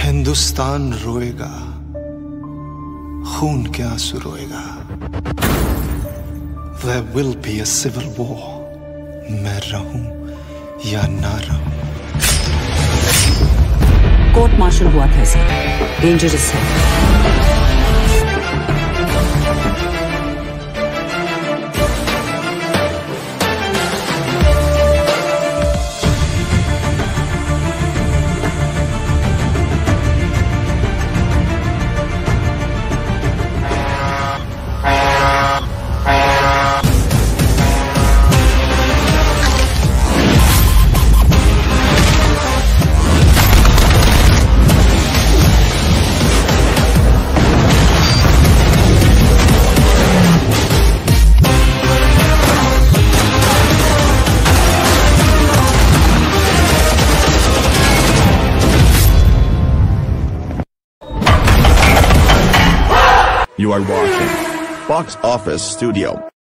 हिंदुस्तान रोएगा, खून के आंसू रोएगा। There will be a civil war. मैं रहूं या ना रहूं। कोर्ट मार्शल हुआ था इसे, डेंजरस है। You are watching Box Office Studio.